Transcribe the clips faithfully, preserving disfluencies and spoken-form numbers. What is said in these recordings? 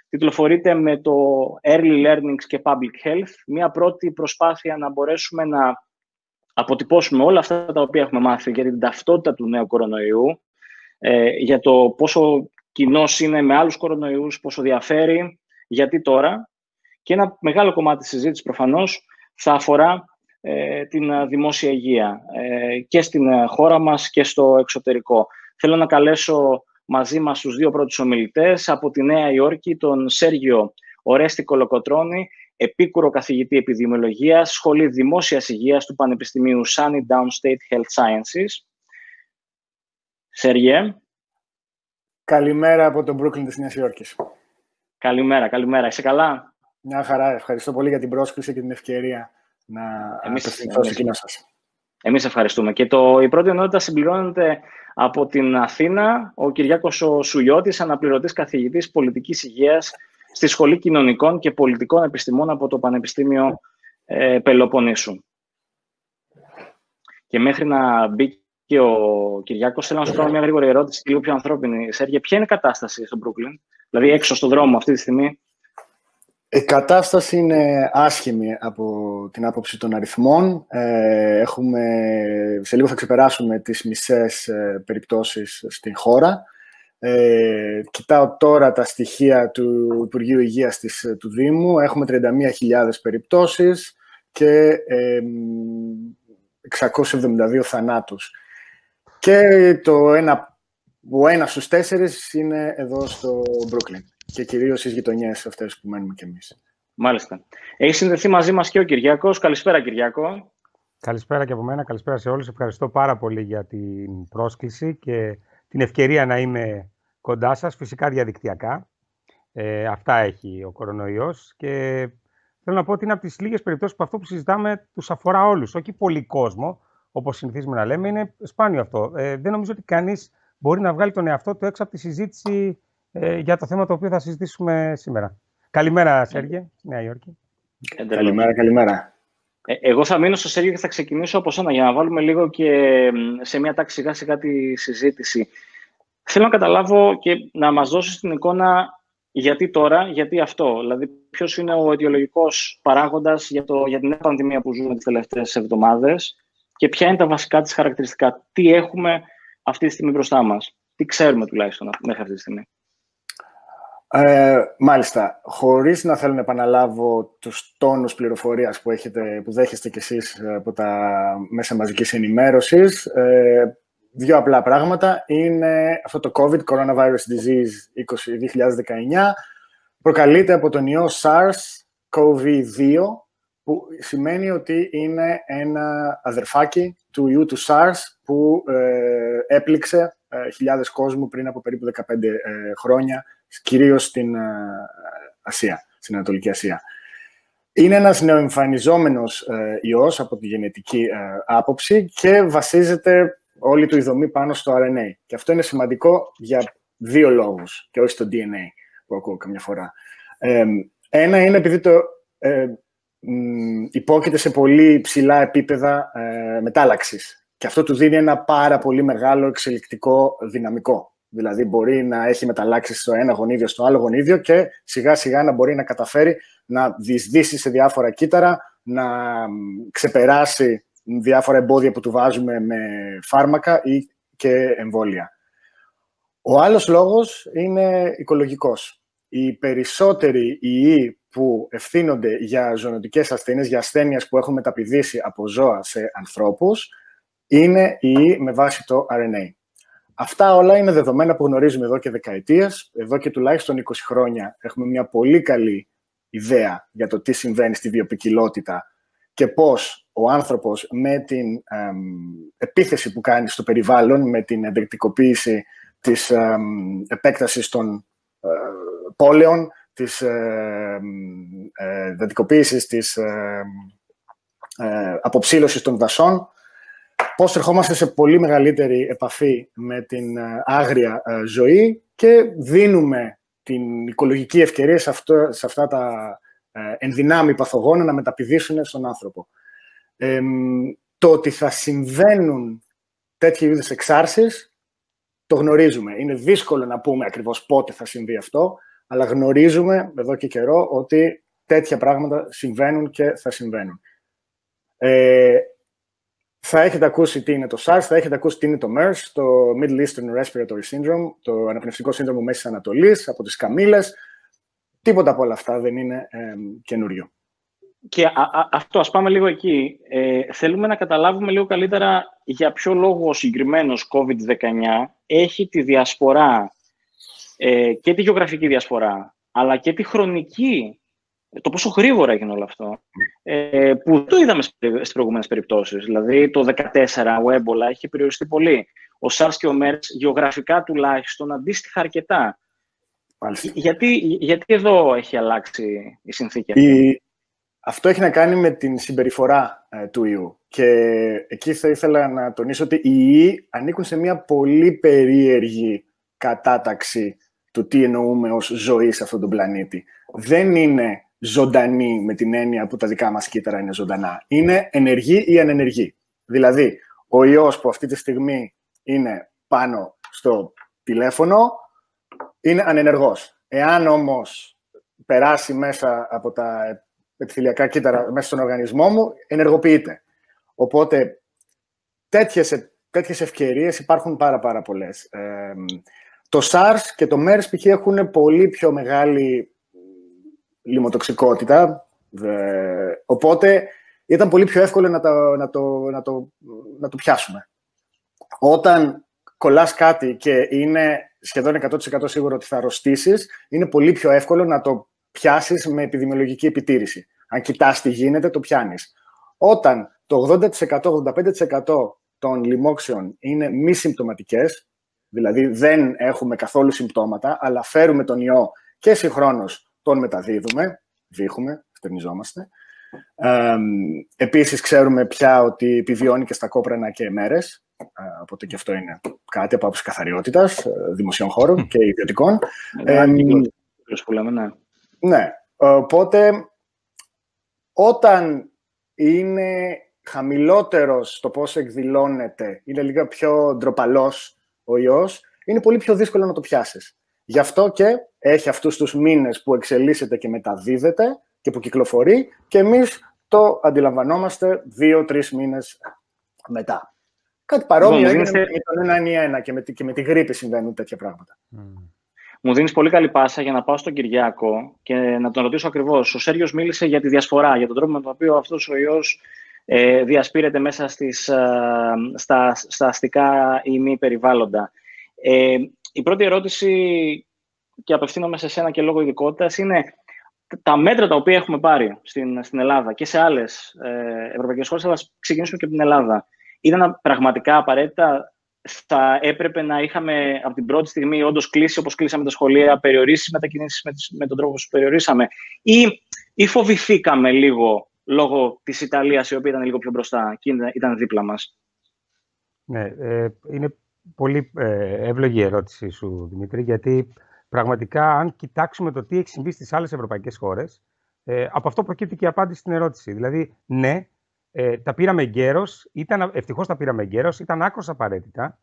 τιτλοφορείται με το Early Learnings και Public Health, μια πρώτη προσπάθεια να μπορέσουμε να αποτυπώσουμε όλα αυτά τα οποία έχουμε μάθει για την ταυτότητα του νέου κορονοϊού, ε, για το πόσο κοινός είναι με άλλους κορονοϊούς, πόσο διαφέρει, γιατί τώρα. Και ένα μεγάλο κομμάτι της συζήτησης προφανώς θα αφορά ε, την δημόσια υγεία ε, και στην χώρα μας και στο εξωτερικό. Θέλω να καλέσω μαζί μας τους δύο πρώτους ομιλητές από τη Νέα Υόρκη, τον Σέργιο Ορέστη Κολοκοτρώνη, επίκουρο καθηγητή επιδημιολογίας, Σχολή Δημόσιας Υγείας του Πανεπιστημίου Sunny Downstate Health Sciences. Σέργιε. Καλημέρα από τον Brooklyn της Νέας Υόρκης. Καλημέρα, καλημέρα. Είσαι καλά? Μια χαρά. Ευχαριστώ πολύ για την πρόσκληση και την ευκαιρία να απευθυνθώ στο κοινό σας. Εμείς ευχαριστούμε. Και το, η πρώτη ενότητα συμπληρώνεται από την Αθήνα, ο Κυριάκος ο Souliotis, αναπληρωτής καθηγητής πολιτικής υγείας στη Σχολή Κοινωνικών και Πολιτικών Επιστημών από το Πανεπιστήμιο ε, Πελοποννήσου. Και μέχρι να μπει και ο Κυριάκος, θέλω να σου κάνω μια γρήγορη ερώτηση, λίγο πιο ανθρώπινη. Σέργε, ποια είναι η κατάσταση στο Brooklyn, δηλαδή έξω στον δρόμο αυτή τη στιγμή? Η κατάσταση είναι άσχημη από την άποψη των αριθμών. Ε, έχουμε, σε λίγο θα ξεπεράσουμε τις μισές ε, περιπτώσεις στην χώρα. Ε, κοιτάω τώρα τα στοιχεία του Υπουργείου Υγείας της, του Δήμου. Έχουμε τριάντα μία χιλιάδες περιπτώσεις και ε, εξακόσιους εβδομήντα δύο θανάτους. Και το ένα, ο ένας στους τέσσερις είναι εδώ στο Brooklyn. Και κυρίως στις γειτονιές αυτές που μένουμε κι εμείς. Μάλιστα. Έχει συνδεθεί μαζί μας και ο Κυριάκος. Καλησπέρα, Κυριάκο. Καλησπέρα και από μένα. Καλησπέρα σε όλους. Ευχαριστώ πάρα πολύ για την πρόσκληση και την ευκαιρία να είμαι κοντά σας, φυσικά διαδικτυακά. Ε, αυτά έχει ο κορονοϊός. Και θέλω να πω ότι είναι από τις λίγες περιπτώσεις που αυτό που συζητάμε τους αφορά όλους. Όχι πολύ κόσμο, όπως συνηθίζουμε να λέμε. Είναι σπάνιο αυτό. Ε, δεν νομίζω ότι κανείς μπορεί να βγάλει τον εαυτό του έξω από τη συζήτηση για το θέμα το οποίο θα συζητήσουμε σήμερα. Καλημέρα, Σέργε, Νέα Υόρκη. Καλημέρα, καλημέρα. Ε, εγώ θα μείνω στο Σέργιο και θα ξεκινήσω από σένα για να βάλουμε λίγο και σε μια τάξη σιγά σιγά τη συζήτηση. Θέλω να καταλάβω και να μας δώσεις την εικόνα γιατί τώρα, γιατί αυτό. Δηλαδή, ποιος είναι ο αιτιολογικός παράγοντας για, το, για την νέα πανδημία που ζούμε τις τελευταίες εβδομάδες και ποια είναι τα βασικά της χαρακτηριστικά. Τι έχουμε αυτή τη στιγμή μπροστά μας. Τι ξέρουμε τουλάχιστον μέχρι αυτή τη στιγμή. Ε, μάλιστα, χωρίς να θέλω να επαναλάβω τους τόνους πληροφορίας που, έχετε, που δέχεστε κι εσείς από τα μέσα μαζικής ενημέρωσης, ε, δύο απλά πράγματα. Είναι αυτό το COVID, Coronavirus Disease είκοσι δεκαεννιά, προκαλείται από τον ιό SARS-κόβ δύο, που σημαίνει ότι είναι ένα αδερφάκι του ιού του SARS που ε, έπληξε ε, χιλιάδες κόσμου πριν από περίπου δεκαπέντε ε, χρόνια, κυρίως στην ε, Ασία, στην Ανατολική Ασία. Είναι ένας νεοεμφανιζόμενος ε, ιός από τη γενετική ε, άποψη και βασίζεται όλη του η δομή πάνω στο αρ εν έι. Και αυτό είναι σημαντικό για δύο λόγους και όχι στο ντι εν έι που ακούω καμιά φορά. Ε, ένα είναι επειδή το ε, μ, υπόκειται σε πολύ ψηλά επίπεδα ε, μετάλλαξης. Και αυτό του δίνει ένα πάρα πολύ μεγάλο εξελικτικό δυναμικό. Δηλαδή μπορεί να έχει μεταλλάξει στο ένα γονίδιο στο άλλο γονίδιο και σιγά σιγά να μπορεί να καταφέρει να διεισδύσει σε διάφορα κύτταρα, να ξεπεράσει διάφορα εμπόδια που του βάζουμε με φάρμακα ή και εμβόλια. Ο άλλος λόγος είναι οικολογικός. Οι περισσότεροι ιοί που ευθύνονται για ζωνοτικές ασθένειες, για ασθένειες που έχουν μεταπηδήσει από ζώα σε ανθρώπους, είναι ιοί με βάση το αρ εν έι. Αυτά όλα είναι δεδομένα που γνωρίζουμε εδώ και δεκαετίες. Εδώ και τουλάχιστον είκοσι χρόνια έχουμε μια πολύ καλή ιδέα για το τι συμβαίνει στη βιοποικιλότητα και πώς ο άνθρωπος με την εμ, επίθεση που κάνει στο περιβάλλον, με την εντατικοποίηση της εμ, επέκτασης των ε, πόλεων, της ε, ε, εντατικοποίησης της ε, ε, αποψήλωσης των δασών, πώς ερχόμαστε σε πολύ μεγαλύτερη επαφή με την άγρια ζωή και δίνουμε την οικολογική ευκαιρία σε, αυτό, σε αυτά τα ενδυνάμει παθογόνα να μεταπηδήσουν στον άνθρωπο. Ε, το ότι θα συμβαίνουν τέτοιου είδους εξάρσεις, το γνωρίζουμε. Είναι δύσκολο να πούμε ακριβώς πότε θα συμβεί αυτό, αλλά γνωρίζουμε εδώ και καιρό ότι τέτοια πράγματα συμβαίνουν και θα συμβαίνουν. Ε, θα έχετε ακούσει τι είναι το SARS, θα έχετε ακούσει τι είναι το MERS, το Middle Eastern Respiratory Syndrome, το αναπνευστικό σύνδρομο Μέσης Ανατολής, από τις καμήλες. Τίποτα από όλα αυτά δεν είναι ε, καινούριο. Και α, α, αυτό, ας πάμε λίγο εκεί. Ε, θέλουμε να καταλάβουμε λίγο καλύτερα για ποιο λόγο ο συγκεκριμένος κόβιντ δεκαεννιά έχει τη διασπορά, ε, και τη γεωγραφική διασπορά, αλλά και τη χρονική, το πόσο γρήγορα έγινε όλο αυτό, ε, που το είδαμε στις προηγούμενες περιπτώσεις. Δηλαδή, το δύο χιλιάδες δεκατέσσερα ο έμπολα είχε περιοριστεί πολύ. Ο SARS και ο MERS, γεωγραφικά τουλάχιστον, αντίστοιχα αρκετά. Γιατί, γιατί εδώ έχει αλλάξει η συνθήκη αυτή? Η... Αυτό έχει να κάνει με την συμπεριφορά ε, του ιού. Και εκεί θα ήθελα να τονίσω ότι οι ιοί ανήκουν σε μια πολύ περίεργη κατάταξη του τι εννοούμε ως ζωή σε αυτόν τον πλανήτη. Δεν είναι ζωντανοί με την έννοια που τα δικά μας κύτταρα είναι ζωντανά. Είναι ενεργοί ή ανενεργοί. Δηλαδή, ο ιός που αυτή τη στιγμή είναι πάνω στο τηλέφωνο είναι ανενεργός. Εάν όμως περάσει μέσα από τα επιθυλιακά κύτταρα μέσα στον οργανισμό μου, ενεργοποιείται. Οπότε, τέτοιες, τέτοιες ευκαιρίες υπάρχουν πάρα, πάρα πολλές. Ε, το SARS και το MERS π.χ. έχουν πολύ πιο μεγάλη λιμοτοξικότητα, ε, οπότε ήταν πολύ πιο εύκολο να το, να, το, να, το, να το πιάσουμε. Όταν κολλάς κάτι και είναι σχεδόν εκατό τοις εκατό σίγουρο ότι θα αρρωστήσεις, είναι πολύ πιο εύκολο να το πιάσεις με επιδημιολογική επιτήρηση. Αν κοιτάς τι γίνεται, το πιάνεις. Όταν το ογδόντα τοις εκατό, ογδόντα πέντε τοις εκατό των λοιμόξεων είναι μη συμπτωματικές, δηλαδή δεν έχουμε καθόλου συμπτώματα, αλλά φέρουμε τον ιό και συγχρόνως τον μεταδίδουμε, βήχουμε, φτερνιζόμαστε. Ε, επίσης, ξέρουμε πια ότι επιβιώνει και στα κόπρανα και μέρες, ε, οπότε και αυτό είναι κάτι από άποψη καθαριότητας, δημοσίων χώρων και ιδιωτικών. Ε, ναι. Ναι, οπότε όταν είναι χαμηλότερος στο πώς εκδηλώνεται, είναι λίγο πιο ντροπαλός ο ιός, είναι πολύ πιο δύσκολο να το πιάσεις. Γι' αυτό και έχει αυτούς τους μήνες που εξελίσσεται και μεταδίδεται και που κυκλοφορεί και εμείς το αντιλαμβανόμαστε δύο-τρεις μήνες μετά. Κάτι παρόμοιο έγινε με τον ένα εννιά ένα και με, τη, και με τη γρίπη συμβαίνουν τέτοια πράγματα. Mm. Μου δίνεις πολύ καλή πάσα για να πάω στον Κυριάκο και να τον ρωτήσω ακριβώς. Ο Σέργιος μίλησε για τη διασπορά, για τον τρόπο με τον οποίο αυτός ο ιός ε, διασπείρεται μέσα στις, ε, στα, στα αστικά ή μη περιβάλλοντα. Ε, η πρώτη ερώτηση, και απευθύνομαι σε σένα και λόγω ειδικότητας, είναι τα μέτρα τα οποία έχουμε πάρει στην, στην Ελλάδα και σε άλλες ε, ευρωπαϊκές χώρες, αλλά ξεκινήσουμε και από την Ελλάδα. Ήταν πραγματικά απαραίτητα? Θα έπρεπε να είχαμε από την πρώτη στιγμή όντως κλείσει όπως κλείσαμε τα σχολεία, περιορίσει μετακινήσεις με, με τον τρόπο που περιορίσαμε, ή, ή φοβηθήκαμε λίγο λόγω της Ιταλίας, η οποία ήταν λίγο πιο μπροστά και ήταν δίπλα μας? Ναι, ε, είναι πολύ ε, εύλογη η ερώτησή σου, Δημήτρη, γιατί πραγματικά αν κοιτάξουμε το τι έχει συμβεί στις άλλες ευρωπαϊκές χώρες, ε, από αυτό προκύπτει και η απάντηση στην ερώτηση. Δηλαδή, ναι, Ε, τα πήραμε εγκαίρως, ευτυχώς τα πήραμε εγκαίρως, ήταν άκρως απαραίτητα.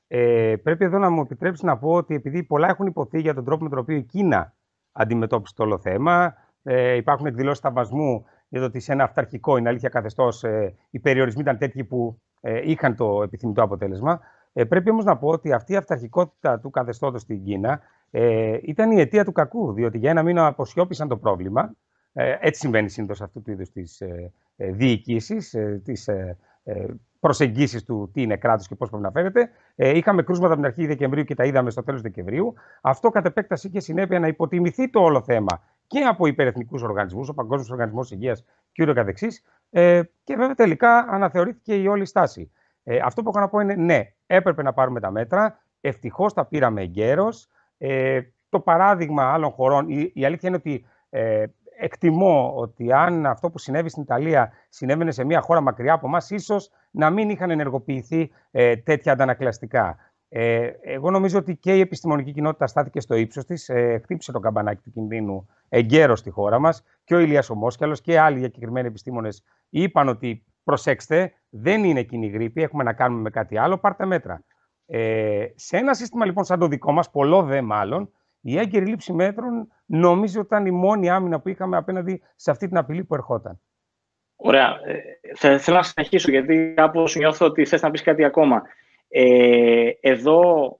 Ε, πρέπει εδώ να μου επιτρέψει να πω ότι επειδή πολλά έχουν υποθεί για τον τρόπο με τον οποίο η Κίνα αντιμετώπισε το όλο θέμα, ε, υπάρχουν εκδηλώσεις θαυμασμού για το ότι σε ένα αυταρχικό, είναι αλήθεια καθεστώς, ε, οι περιορισμοί ήταν τέτοιοι που ε, είχαν το επιθυμητό αποτέλεσμα. Ε, πρέπει όμως να πω ότι αυτή η αυταρχικότητα του καθεστώτος στην Κίνα ε, ήταν η αιτία του κακού, διότι για ένα μήνα αποσιώπησαν το πρόβλημα. Ε, έτσι συμβαίνει συνήθως αυτού του είδους της ε, ε, διοικήσεις, ε, της ε, ε, προσεγγίσεις του τι είναι κράτος και πώς πρέπει να φέρεται. Ε, είχαμε κρούσματα από την αρχή Δεκεμβρίου και τα είδαμε στο τέλος Δεκεμβρίου. Αυτό κατ' επέκταση είχε συνέπεια να υποτιμηθεί το όλο θέμα και από υπερεθνικούς οργανισμούς, ο Παγκόσμιος Οργανισμός Υγείας και ούτω καθεξής. Ε, και βέβαια τελικά αναθεωρήθηκε η όλη στάση. Ε, αυτό που έχω να πω είναι ναι, έπρεπε να πάρουμε τα μέτρα. Ευτυχώς τα πήραμε εγκαίρως. Ε, το παράδειγμα άλλων χωρών, η, η αλήθεια είναι ότι ε, εκτιμώ ότι αν αυτό που συνέβη στην Ιταλία συνέβαινε σε μια χώρα μακριά από εμάς, ίσως να μην είχαν ενεργοποιηθεί ε, τέτοια αντανακλαστικά. Ε, εγώ νομίζω ότι και η επιστημονική κοινότητα στάθηκε στο ύψος της, ε, χτύπησε το καμπανάκι του κινδύνου εγκαίρως στη χώρα μας και ο Ηλίας ο Μόσχιαλος και άλλοι διακεκριμένοι επιστήμονες είπαν ότι προσέξτε, δεν είναι κοινή γρίπη, έχουμε να κάνουμε με κάτι άλλο, πάρτε μέτρα. Ε, σε ένα σύστημα λοιπόν σαν το δικό μας, πολλό δε μάλλον, η έγκαιρη λήψη μέτρων νομίζω ότι ήταν η μόνη άμυνα που είχαμε απέναντι σε αυτή την απειλή που ερχόταν. Ωραία. Ε, θα, θέλω να συνεχίσω, γιατί κάπως νιώθω ότι θες να πεις κάτι ακόμα. Ε, εδώ,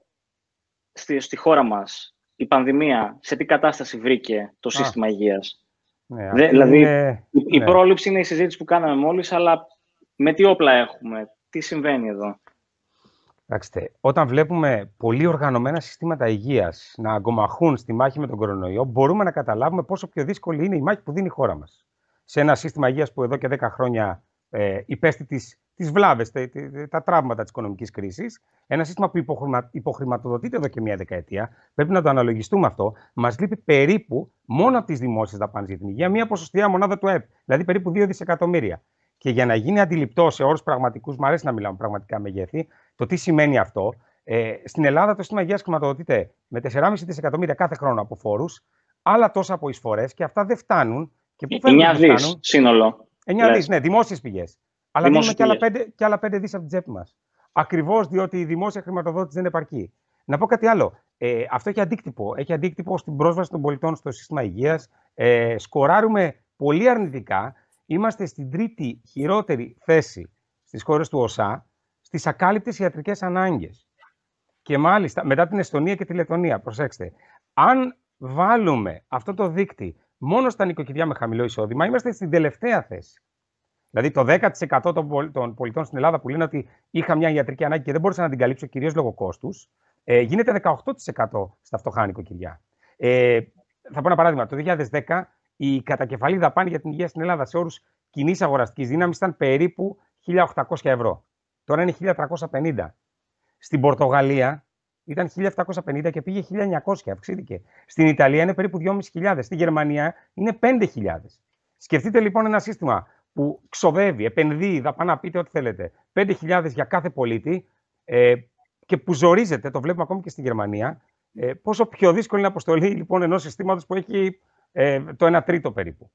στη, στη χώρα μας, η πανδημία, σε τι κατάσταση βρήκε το Α. σύστημα υγείας? Ναι, Δε, δηλαδή, είναι... η, η ναι. πρόληψη είναι η συζήτηση που κάναμε μόλις, αλλά με τι όπλα έχουμε, τι συμβαίνει εδώ? Κοιτάξτε, όταν βλέπουμε πολύ οργανωμένα συστήματα υγείας να αγκομαχούν στη μάχη με τον κορονοϊό, μπορούμε να καταλάβουμε πόσο πιο δύσκολη είναι η μάχη που δίνει η χώρα μας. Σε ένα σύστημα υγείας που εδώ και δέκα χρόνια ε, υπέστη τις, τις βλάβες, τα, τα, τα τραύματα της οικονομικής κρίσης, ένα σύστημα που υποχρημα, υποχρηματοδοτείται εδώ και μία δεκαετία, πρέπει να το αναλογιστούμε αυτό, μας λείπει περίπου μόνο από τις δημόσιες δαπάνες για την υγεία μία ποσοστιαία μονάδα του ΕΠ, δηλαδή περίπου δύο δισεκατομμύρια. Και για να γίνει αντιληπτό σε όρους πραγματικούς, μου αρέσει να μιλάμε πραγματικά μεγέθη, το τι σημαίνει αυτό. Ε, στην Ελλάδα το σύστημα υγείας χρηματοδοτείται με τέσσερα κόμμα πέντε δισεκατομμύρια κάθε χρόνο από φόρους, άλλα τόσα από εισφορές και αυτά δεν φτάνουν. Και πού εννιά δις σύνολο. εννιά δις, ναι, δημόσιες πηγές. Αλλά δίνουμε και άλλα, πέντε, και άλλα πέντε δις από την τσέπη μας. Ακριβώς διότι η δημόσια χρηματοδότηση δεν επαρκεί. Να πω κάτι άλλο. Ε, αυτό έχει αντίκτυπο. Έχει αντίκτυπο στην πρόσβαση των πολιτών στο σύστημα υγείας. Ε, σκοράρουμε πολύ αρνητικά. Είμαστε στην τρίτη χειρότερη θέση στις χώρες του ΟΣΑ στις ακάλυπτες ιατρικές ανάγκες. Και μάλιστα μετά την Εστονία και τη Λετονία, προσέξτε, αν βάλουμε αυτό το δείκτη μόνο στα νοικοκυριά με χαμηλό εισόδημα, είμαστε στην τελευταία θέση. Δηλαδή το δέκα τοις εκατό των πολιτών στην Ελλάδα που λένε ότι είχα μια ιατρική ανάγκη και δεν μπορούσα να την καλύψω κυρίως λόγω κόστους, ε, γίνεται δεκαοκτώ τοις εκατό στα φτωχά νοικοκυριά. Ε, θα πω ένα παράδειγμα. Το δύο χιλιάδες δέκα η κατακεφαλή δαπάνη για την υγεία στην Ελλάδα σε όρους κοινής αγοραστικής δύναμης ήταν περίπου χίλια οκτακόσια ευρώ. Τώρα είναι χίλια τριακόσια πενήντα. Στην Πορτογαλία ήταν χίλια επτακόσια πενήντα και πήγε χίλια εννιακόσια, αυξήθηκε. Στην Ιταλία είναι περίπου δυόμισι χιλιάδες. Στη Γερμανία είναι πέντε χιλιάδες. Σκεφτείτε λοιπόν ένα σύστημα που ξοδεύει, επενδύει, δαπανά, πείτε ό,τι θέλετε, πέντε χιλιάδες για κάθε πολίτη ε, και που ζορίζεται, το βλέπουμε ακόμη και στη Γερμανία, ε, πόσο πιο δύσκολη είναι η αποστολή λοιπόν ενός συστήματος που έχει ε, το ένα τρίτο περίπου.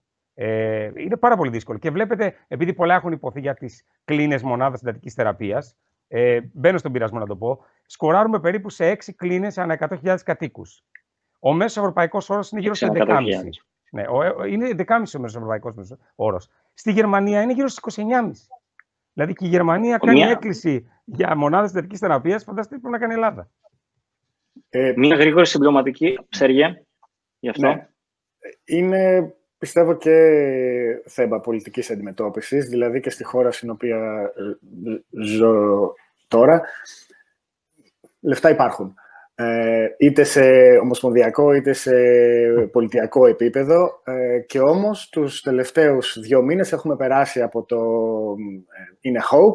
Ε, είναι πάρα πολύ δύσκολο. Και βλέπετε, επειδή πολλά έχουν υποθεί για τις κλίνες μονάδας συντατικής θεραπείας, ε, μπαίνω στον πειρασμό να το πω, σκοράρουμε περίπου σε έξι κλίνες ανά εκατό χιλιάδες κατοίκους. Ο μέσος ευρωπαϊκός όρος είναι γύρω σε έντεκα κόμμα πέντε. Ναι, ο, είναι έντεκα κόμμα πέντε ο μέσος ευρωπαϊκός όρος. Στη Γερμανία είναι γύρω στις είκοσι εννιά κόμμα πέντε. Δηλαδή και η Γερμανία κάνει Μια... έκκληση για μονάδες συντατικής θεραπείας, φανταστείτε τι πρέπει να κάνει η Ελλάδα. Ε, Μια γρήγορη συμπληρωματική, Σέργε, γι' αυτό. Ναι. Είναι, πιστεύω, και θέμα πολιτικής αντιμετώπισης, δηλαδή και στη χώρα στην οποία ζω τώρα, λεφτά υπάρχουν. Ε, είτε σε ομοσπονδιακό είτε σε πολιτιακό επίπεδο ε, και όμως τους τελευταίους δύο μήνες έχουμε περάσει από το ε, είναι hoax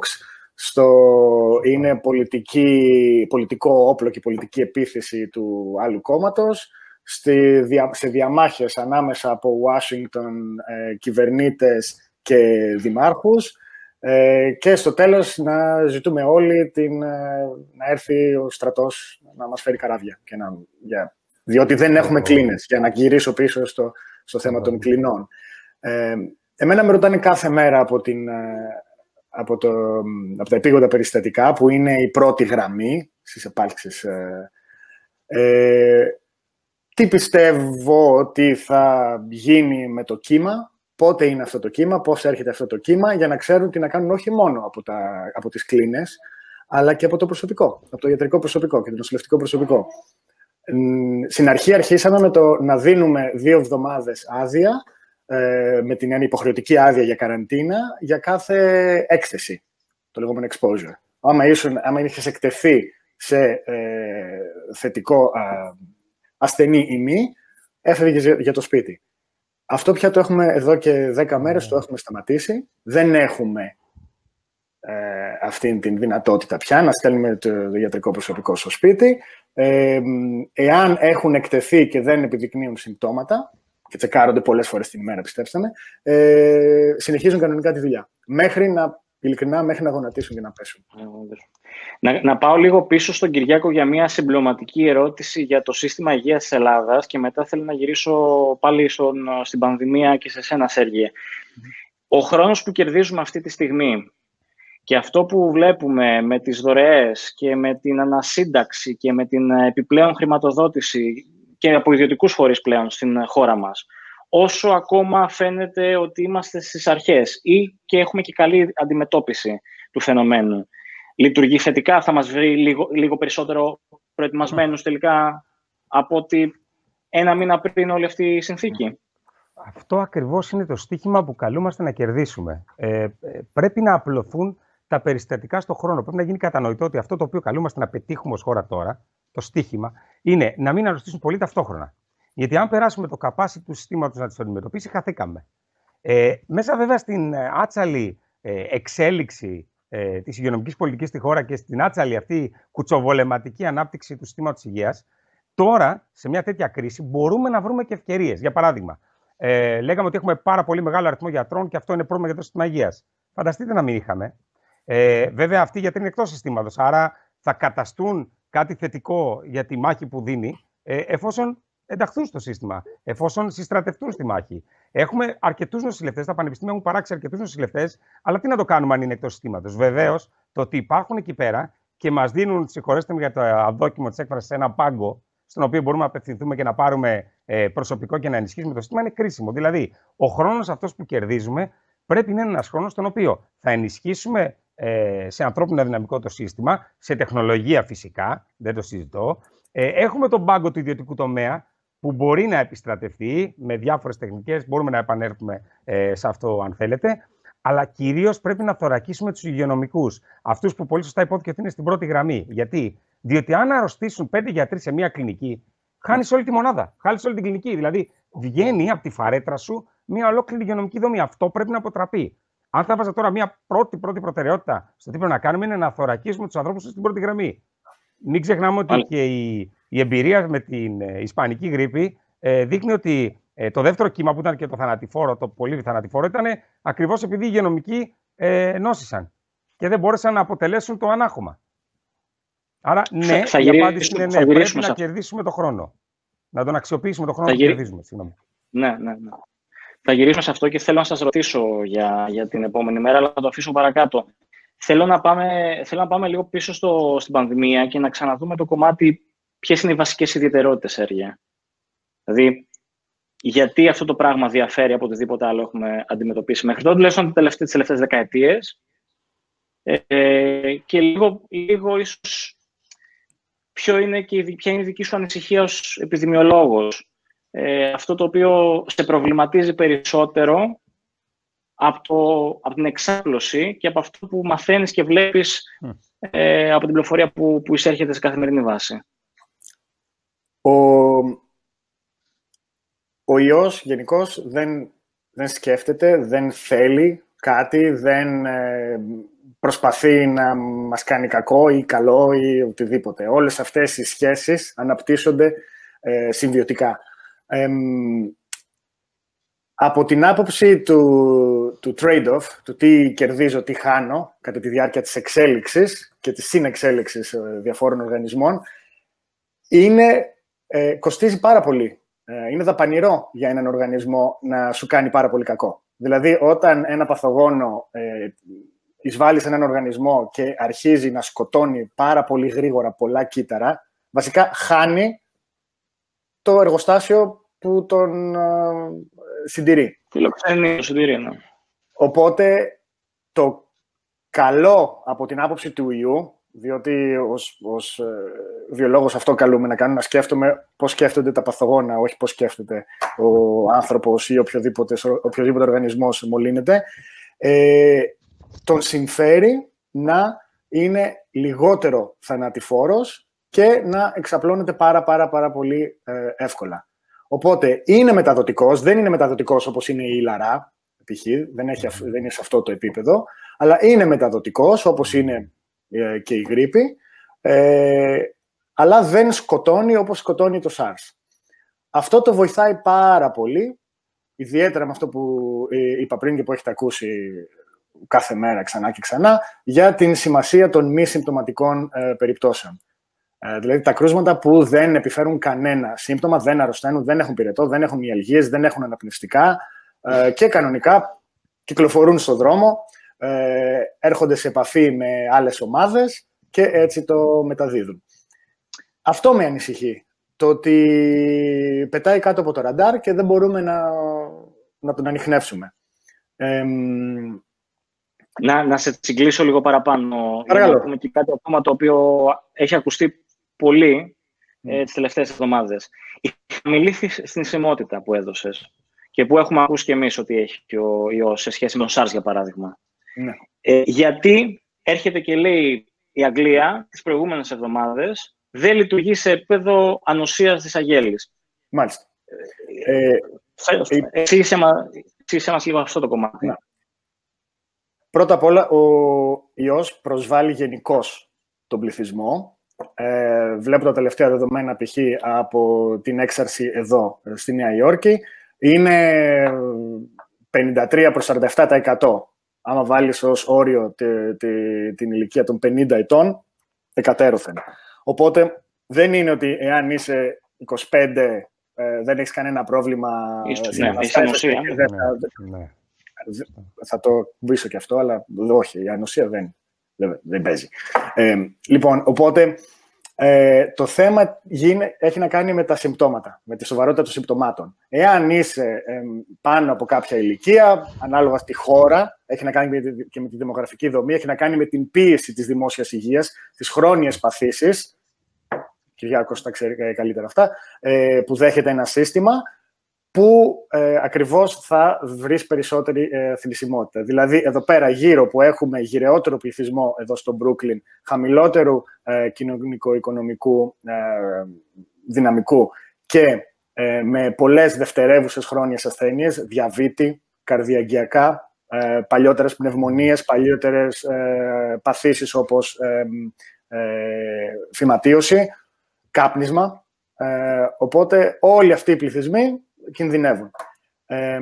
στο είναι πολιτική, πολιτικό όπλο και πολιτική επίθεση του άλλου κόμματος, στη, σε διαμάχες ανάμεσα από Ουάσιγκτον, ε, κυβερνήτες και δημάρχους. Ε, και στο τέλος να ζητούμε όλοι την, ε, να έρθει ο στρατός να μας φέρει καράβια. Και να, για, διότι δεν έχουμε κλίνες, για να γυρίσω πίσω στο, στο θέμα των κλινών. Ε, εμένα με ρωτάνε κάθε μέρα από, την, από, το, από τα επίγοντα περιστατικά, που είναι η πρώτη γραμμή στις επάλξεις. Ε, ε, τι πιστεύω ότι θα γίνει με το κύμα, πότε είναι αυτό το κύμα, πώς έρχεται αυτό το κύμα, για να ξέρουν τι να κάνουν όχι μόνο από, τα, από τις κλίνες, αλλά και από το προσωπικό, από το ιατρικό προσωπικό και το νοσηλευτικό προσωπικό. Στην αρχή αρχίσαμε με το να δίνουμε δύο εβδομάδες άδεια, ε, με την έννοια υποχρεωτική άδεια για καραντίνα, για κάθε έκθεση, το λεγόμενο exposure. Άμα, ήσουν, άμα είχες εκτεθεί σε ε, θετικό α, ασθενή ή μη, έφευγες για το σπίτι. Αυτό πια το έχουμε εδώ και δέκα μέρες, το έχουμε σταματήσει. Δεν έχουμε ε, αυτή την δυνατότητα πια να στέλνουμε το ιατρικό προσωπικό στο σπίτι. Ε, εάν έχουν εκτεθεί και δεν επιδεικνύουν συμπτώματα, και τσεκάρονται πολλές φορές την ημέρα, πιστέψτε με, ε, συνεχίζουν κανονικά τη δουλειά. Μέχρι να, ειλικρινά, μέχρι να γονατίσουν και να πέσουν. Να, να πάω λίγο πίσω στον Κυριάκο για μια συμπληρωματική ερώτηση για το σύστημα υγείας της Ελλάδας και μετά θέλω να γυρίσω πάλι στον, στην πανδημία και σε σένα, Σέργιε. Mm-hmm. Ο χρόνος που κερδίζουμε αυτή τη στιγμή και αυτό που βλέπουμε με τις δωρεές και με την ανασύνταξη και με την επιπλέον χρηματοδότηση και από ιδιωτικούς φορείς πλέον στην χώρα μας. Όσο ακόμα φαίνεται ότι είμαστε στις αρχές ή και έχουμε και καλή αντιμετώπιση του φαινομένου. Λειτουργεί θετικά, θα μας βρει λίγο, λίγο περισσότερο προετοιμασμένους τελικά από ότι ένα μήνα πριν όλη αυτή η συνθήκη. Αυτό ακριβώς είναι το στίχημα που καλούμαστε να κερδίσουμε. Ε, πρέπει να απλωθούν τα περιστατικά στον χρόνο. Πρέπει να γίνει κατανοητό ότι αυτό το οποίο καλούμαστε να πετύχουμε ως χώρα τώρα, το στίχημα, είναι να μην αρρωστήσουν πολύ ταυτόχρονα. Γιατί αν περάσουμε το capacity του συστήματος να τις αντιμετωπίσει, χαθήκαμε. Ε, μέσα βέβαια στην άτσαλη ε, εξέλιξη ε, της υγειονομικής πολιτικής στη χώρα και στην άτσαλη αυτή κουτσοβολεματική ανάπτυξη του συστήματος υγείας, τώρα σε μια τέτοια κρίση μπορούμε να βρούμε και ευκαιρίες. Για παράδειγμα, ε, λέγαμε ότι έχουμε πάρα πολύ μεγάλο αριθμό γιατρών και αυτό είναι πρόβλημα για το σύστημα υγείας. Φανταστείτε να μην είχαμε. Ε, βέβαια, αυτοί οι γιατροί είναι εκτός συστήματος, άρα θα καταστούν κάτι θετικό για τη μάχη που δίνει, ε, εφόσον ενταχθούν στο σύστημα, εφόσον συστρατευτούν στη μάχη. Έχουμε αρκετούς νοσηλευτές, τα πανεπιστήμια έχουν παράξει αρκετούς νοσηλευτές, αλλά τι να το κάνουμε αν είναι εκτός συστήματος. Βεβαίως, το ότι υπάρχουν εκεί πέρα και μας δίνουν, συγχωρέστε με για το αδόκιμο της έκφρασης, ένα πάγκο, στον οποίο μπορούμε να απευθυνθούμε και να πάρουμε ε, προσωπικό και να ενισχύσουμε το σύστημα, είναι κρίσιμο. Δηλαδή, ο χρόνος αυτός που κερδίζουμε πρέπει να είναι ένας χρόνος στον οποίο θα ενισχύσουμε ε, σε ανθρώπινο δυναμικό το σύστημα, σε τεχνολογία φυσικά, δεν το συζητώ. Ε, έχουμε τον πάγκο του ιδιωτικού τομέα, που μπορεί να επιστρατευτεί με διάφορες τεχνικές, μπορούμε να επανέλθουμε ε, σε αυτό αν θέλετε, αλλά κυρίως πρέπει να θωρακίσουμε τους υγειονομικούς, αυτούς που πολύ σωστά υπόθηκε ότι είναι στην πρώτη γραμμή. Γιατί? Διότι αν αρρωστήσουν πέντε γιατροί σε μία κλινική, χάνεις όλη τη μονάδα, χάνεις όλη την κλινική. Δηλαδή, βγαίνει από τη φαρέτρα σου μία ολόκληρη υγειονομική δομή. Αυτό πρέπει να αποτραπεί. Αν θα βάζα τώρα μία πρώτη, πρώτη προτεραιότητα στο τι πρέπει να κάνουμε, είναι να θωρακίσουμε τους ανθρώπους στην πρώτη γραμμή. Μην ξεχνάμε ότι και η, η εμπειρία με την ε, ισπανική γρίπη ε, δείχνει ότι ε, το δεύτερο κύμα που ήταν και το θανατηφόρο, το πολύ θανατηφόρο, ήταν ακριβώς επειδή οι υγειονομικοί ε, νόσησαν και δεν μπόρεσαν να αποτελέσουν το ανάχωμα. Άρα, ναι, θα, θα η απάντηση είναι ναι, πρέπει να αυτό. κερδίσουμε το χρόνο. Να τον αξιοποιήσουμε το χρόνο που γυρί... κερδίζουμε. Συγγνώμη. Ναι, ναι, ναι. Θα γυρίσουμε σε αυτό και θέλω να σας ρωτήσω για, για την επόμενη μέρα, αλλά θα το αφήσω παρακάτω. Θέλω να πάμε, θέλω να πάμε λίγο πίσω στο, στην πανδημία και να ξαναδούμε το κομμάτι ποιες είναι οι βασικές ιδιαιτερότητες, Σέργια. Δηλαδή, γιατί αυτό το πράγμα διαφέρει από οτιδήποτε άλλο έχουμε αντιμετωπίσει μέχρι τότε, τουλάχιστον τις τελευταίες δεκαετίες. Ε, και λίγο, λίγο ίσως ποιο είναι και, ποια είναι η δική σου ανησυχία ως επιδημιολόγος. Ε, αυτό το οποίο σε προβληματίζει περισσότερο από, το, από την εξάπλωση και από αυτό που μαθαίνεις και βλέπεις mm. ε, από την πληροφορία που, που εισέρχεται σε καθημερινή βάση. Ο, ο ιός γενικώς δεν, δεν σκέφτεται, δεν θέλει κάτι, δεν ε, προσπαθεί να μας κάνει κακό ή καλό ή οτιδήποτε. Όλες αυτές οι σχέσεις αναπτύσσονται ε, συμβιωτικά. Ε, από την άποψη του, του trade-off, του τι κερδίζω, τι χάνω, κατά τη διάρκεια της εξέλιξης και της συνεξέλιξης διαφόρων οργανισμών, είναι, ε, κοστίζει πάρα πολύ. Ε, είναι δαπανηρό για έναν οργανισμό να σου κάνει πάρα πολύ κακό. Δηλαδή, όταν ένα παθογόνο ε, εισβάλλει σε έναν οργανισμό και αρχίζει να σκοτώνει πάρα πολύ γρήγορα πολλά κύτταρα, βασικά χάνει το εργοστάσιο που τον ε, συντηρεί. Φιλοξενεί το συντηρεί, ναι. Οπότε, το καλό από την άποψη του ιού, διότι ως, ως ε, βιολόγος αυτό καλούμε να κάνω, να σκέφτομαι πώς σκέφτονται τα παθογόνα, όχι πώς σκέφτεται ο άνθρωπος ή οποιοδήποτε, οποιοδήποτε οργανισμός μολύνεται, ε, τον συμφέρει να είναι λιγότερο θανατηφόρος και να εξαπλώνεται πάρα πάρα πάρα πολύ ε, εύκολα. Οπότε, είναι μεταδοτικός, δεν είναι μεταδοτικός όπως είναι η ηλαρά, π.χ., δεν, έχει, δεν είναι σε αυτό το επίπεδο, αλλά είναι μεταδοτικός όπως είναι ε, και η γρίπη, ε, αλλά δεν σκοτώνει όπως σκοτώνει το SARS. Αυτό το βοηθάει πάρα πολύ, ιδιαίτερα με αυτό που ε, είπα πριν και που έχετε ακούσει κάθε μέρα ξανά και ξανά, για την σημασία των μη συμπτωματικών ε, περιπτώσεων. Ε, δηλαδή τα κρούσματα που δεν επιφέρουν κανένα σύμπτωμα, δεν αρρωσταίνουν, δεν έχουν πυρετό, δεν έχουν μυαλγίες, δεν έχουν αναπνευστικά ε, και κανονικά κυκλοφορούν στον δρόμο, ε, έρχονται σε επαφή με άλλες ομάδες και έτσι το μεταδίδουν. Αυτό με ανησυχεί. το ότι πετάει κάτω από το ραντάρ και δεν μπορούμε να, να τον ανιχνεύσουμε. Ε, να, να σε συγκλήσω λίγο παραπάνω. Παρακαλώ. Για να πούμε και κάτι ακόμα το οποίο έχει ακουστεί πολύ mm. ε, τις τελευταίες εβδομάδες. Η χαμηλή θνησιμότητα που έδωσες και που έχουμε ακούσει και εμείς ότι έχει και ο ιός σε σχέση με τον SARS, για παράδειγμα. Mm. Ε, γιατί έρχεται και λέει η Αγγλία τις προηγούμενες εβδομάδες δεν λειτουργεί σε επίπεδο ανοσίας της αγέλης. Μάλιστα. Ε, Εξήγησε μας λίγο αυτό το κομμάτι. Να. Πρώτα απ' όλα, ο ιός προσβάλλει γενικώς τον πληθυσμό. Ε, βλέπω τα τελευταία δεδομένα π.χ. από την έξαρση εδώ, στη Νέα Υόρκη. Είναι πενήντα τρία προς σαράντα επτά τοις εκατό. Άμα βάλεις ως όριο τη, τη, την ηλικία των πενήντα ετών, εκατέρωθεν. Οπότε, δεν είναι ότι εάν είσαι είκοσι πέντε, ε, δεν έχεις κανένα πρόβλημα. Ναι, έχεις ανοσία. Ναι, ναι. Θα το βήσω και αυτό, αλλά όχι, η ανοσία δεν, δεν, δεν παίζει. Ε, λοιπόν, οπότε, ε, το θέμα γίνει, έχει να κάνει με τα συμπτώματα, με τη σοβαρότητα των συμπτωμάτων. Εάν είσαι ε, πάνω από κάποια ηλικία, ανάλογα στη χώρα, έχει να κάνει και με τη δημογραφική δομή, έχει να κάνει με την πίεση της δημόσιας υγείας, τις χρόνιες παθήσεις, Κυριάκος τα ξέρει καλύτερα αυτά, ε, που δέχεται ένα σύστημα, που ε, ακριβώς θα βρεις περισσότερη ε, θνησιμότητα. Δηλαδή, εδώ πέρα γύρω που έχουμε γυρεότερο πληθυσμό εδώ στο Brooklyn, χαμηλότερου ε, κοινωνικο-οικονομικού ε, δυναμικού και ε, με πολλές δευτερεύουσες χρόνιες ασθένειες, διαβήτη, καρδιαγγειακά, ε, παλιότερες πνευμονίες, παλιότερες ε, παθήσεις όπως ε, ε, φυματίωση, κάπνισμα. Ε, οπότε όλοι αυτοί οι πληθυσμοί κινδυνεύουν. Ε,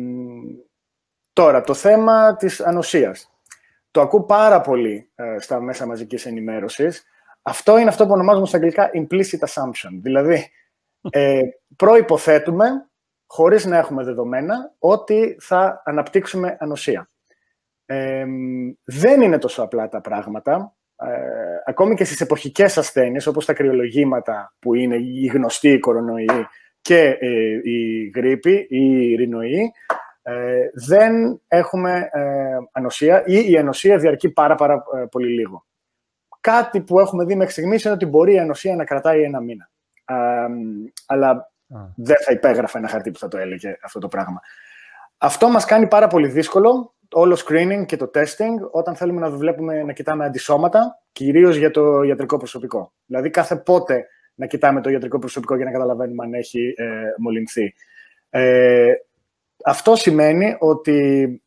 τώρα, το θέμα της ανοσίας. Το ακούω πάρα πολύ ε, στα μέσα μαζικής ενημέρωσης. Αυτό είναι αυτό που ονομάζουμε στα αγγλικά implicit assumption. Δηλαδή, ε, προϋποθέτουμε, χωρίς να έχουμε δεδομένα, ότι θα αναπτύξουμε ανοσία. Ε, δεν είναι τόσο απλά τα πράγματα. Ε, ακόμη και στις εποχικές ασθένειες, όπως τα κρυολογήματα, που είναι η γνωστή κορονοϊή, και ε, η γρίπη ή η ρινοή, ε, δεν έχουμε ε, ανοσία ή η ανοσία διαρκεί πάρα, πάρα ε, πολύ λίγο. Κάτι που έχουμε δει μέχρι στιγμής είναι ότι μπορεί η ανοσία να κρατάει ένα μήνα. Ε, αλλά ah. δεν θα υπέγραφε ένα χαρτί που θα το έλεγε αυτό το πράγμα. Αυτό μας κάνει πάρα πολύ δύσκολο, όλο screening και το testing, όταν θέλουμε να βλέπουμε, να κοιτάμε αντισώματα, κυρίως για το ιατρικό προσωπικό. Δηλαδή, κάθε πότε να κοιτάμε το ιατρικό προσωπικό για να καταλαβαίνουμε αν έχει ε, μολυνθεί. Ε, αυτό σημαίνει ότι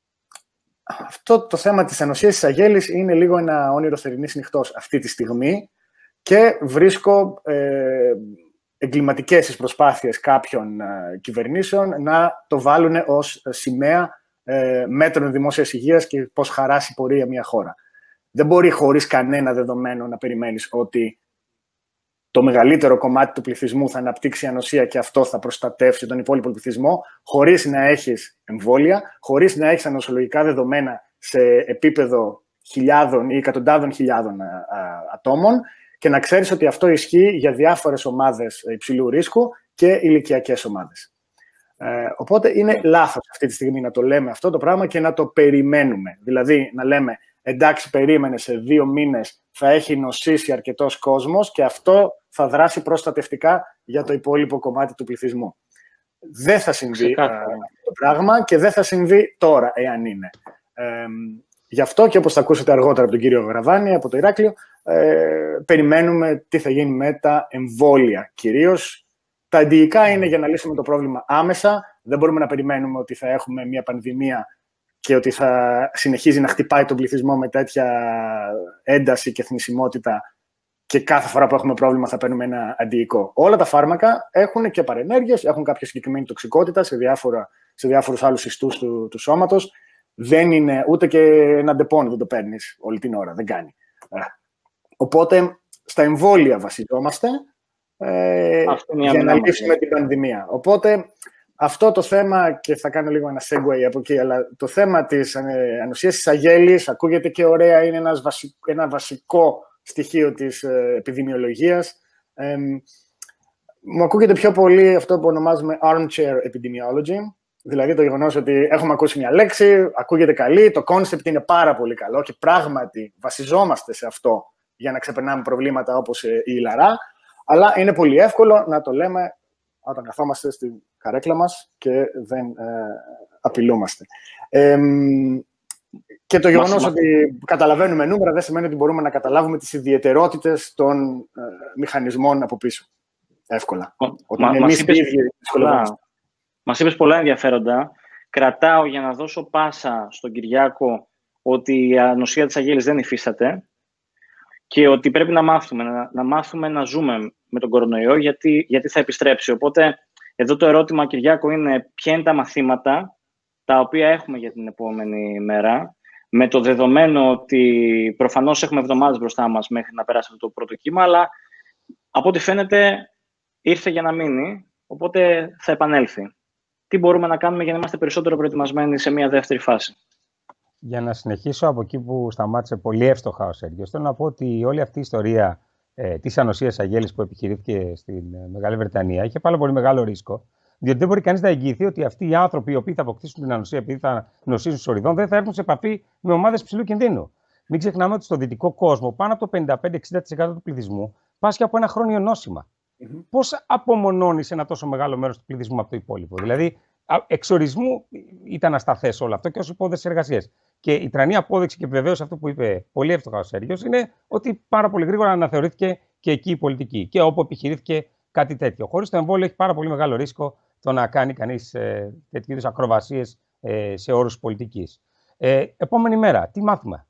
αυτό το θέμα της ανοσίας της αγέλης είναι λίγο ένα όνειρο θερινής νυχτός αυτή τη στιγμή και βρίσκω ε, εγκληματικές τις προσπάθειες κάποιων ε, κυβερνήσεων να το βάλουν ως σημαία ε, μέτρων δημόσιας υγείας και πώς χαράσει πορεία μια χώρα. Δεν μπορεί χωρίς κανένα δεδομένο να περιμένεις ότι το μεγαλύτερο κομμάτι του πληθυσμού θα αναπτύξει ανοσία και αυτό θα προστατεύσει τον υπόλοιπο πληθυσμό, χωρίς να έχεις εμβόλια, χωρίς να έχεις ανοσολογικά δεδομένα σε επίπεδο χιλιάδων ή εκατοντάδων χιλιάδων α, α, ατόμων και να ξέρεις ότι αυτό ισχύει για διάφορες ομάδες υψηλού ρίσκου και ηλικιακές ομάδες. Ε, οπότε είναι λάθος αυτή τη στιγμή να το λέμε αυτό το πράγμα και να το περιμένουμε. Δηλαδή να λέμε, εντάξει, περίμενε, σε δύο μήνες θα έχει νοσήσει αρκετός κόσμος και αυτό θα δράσει προστατευτικά για το υπόλοιπο κομμάτι του πληθυσμού. Δεν θα συμβεί αυτό το πράγμα και δεν θα συμβεί τώρα, εάν είναι. Ε, γι' αυτό και όπως θα ακούσετε αργότερα από τον κύριο Γραβάνη, από το Ηράκλειο, ε, περιμένουμε τι θα γίνει με τα εμβόλια κυρίως. Τα αντιϊκά είναι για να λύσουμε το πρόβλημα άμεσα. Δεν μπορούμε να περιμένουμε ότι θα έχουμε μια πανδημία και ότι θα συνεχίζει να χτυπάει τον πληθυσμό με τέτοια ένταση και θνησιμότητα και κάθε φορά που έχουμε πρόβλημα θα παίρνουμε ένα αντιϊκό. Όλα τα φάρμακα έχουν και παρενέργειες, έχουν κάποια συγκεκριμένη τοξικότητα σε, διάφορα, σε διάφορους άλλους ιστούς του, του σώματος. Δεν είναι ούτε και ένα ντεπών, δεν το παίρνεις όλη την ώρα, δεν κάνει. Οπότε, στα εμβόλια βασιζόμαστε ε, για να λύσουμε την πανδημία. Οπότε, αυτό το θέμα, και θα κάνω λίγο ένα segue από εκεί, αλλά το θέμα της ε, ανοσίας της αγέλης ακούγεται και ωραία, είναι ένας βασικ, ένα βασικό στοιχείο της ε, επιδημιολογίας. Ε, μου ακούγεται πιο πολύ αυτό που ονομάζουμε armchair epidemiology, δηλαδή το γεγονός ότι έχουμε ακούσει μια λέξη, ακούγεται καλή, το concept είναι πάρα πολύ καλό και πράγματι βασιζόμαστε σε αυτό για να ξεπερνάμε προβλήματα όπως η ηλαρά, αλλά είναι πολύ εύκολο να το λέμε όταν καθόμαστε στην καρέκλα μας και δεν ε, απειλούμαστε. Ε, και το γεγονός ότι καταλαβαίνουμε νούμερα δεν σημαίνει ότι μπορούμε να καταλάβουμε τις ιδιαιτερότητες των ε, μηχανισμών από πίσω. Εύκολα. Όταν Μα, εμείς μας, οι ίδιοι πολλά, μας είπες πολλά ενδιαφέροντα. Κρατάω για να δώσω πάσα στον Κυριάκο ότι η ανοσία της αγέλης δεν υφίσταται και ότι πρέπει να μάθουμε, να, να μάθουμε να ζούμε με τον κορονοϊό γιατί, γιατί θα επιστρέψει. Οπότε, εδώ το ερώτημα, Κυριάκο, είναι ποια είναι τα μαθήματα τα οποία έχουμε για την επόμενη μέρα, με το δεδομένο ότι προφανώς έχουμε εβδομάδες μπροστά μας μέχρι να περάσει αυτό το πρώτο κύμα, αλλά από ό,τι φαίνεται ήρθε για να μείνει, οπότε θα επανέλθει. Τι μπορούμε να κάνουμε για να είμαστε περισσότερο προετοιμασμένοι σε μια δεύτερη φάση? Για να συνεχίσω από εκεί που σταμάτησε πολύ εύστοχα ο Σέργιος, θέλω να πω ότι όλη αυτή η ιστορία ε, της ανοσίας αγέλης που επιχειρήθηκε στην ε, Μεγάλη Βρετανία είχε πάρα πολύ μεγάλο ρίσκο, διότι δεν μπορεί κανείς να εγγυηθεί ότι αυτοί οι άνθρωποι οι οποίοι θα αποκτήσουν την ανοσία επειδή θα νοσήσουν σοριδών δεν θα έρθουν σε επαφή με ομάδες ψηλού κινδύνου. Μην ξεχνάμε ότι στο δυτικό κόσμο πάνω από το πενήντα πέντε με εξήντα τοις εκατό του πληθυσμού πάσχει από ένα χρόνιο νόσημα. Mm-hmm. Πώς απομονώνεις ένα τόσο μεγάλο μέρος του πληθυσμού από το υπόλοιπο? Δηλαδή, εξορισμού ήταν ασταθές όλο αυτό και ως υπόδειξη εργασίας. Και η τρανή απόδειξη και επιβεβαίωση αυτό που είπε πολύ εύστοχα ο Σέργιος είναι ότι πάρα πολύ γρήγορα αναθεωρήθηκε και εκεί η πολιτική και όπου επιχειρήθηκε κάτι τέτοιο. Χωρίς το εμβόλιο έχει πάρα πολύ μεγάλο ρίσκο το να κάνει κανείς ε, τέτοιου είδους ακροβασίες ε, σε όρους πολιτικής. Ε, επόμενη μέρα, τι μάθουμε?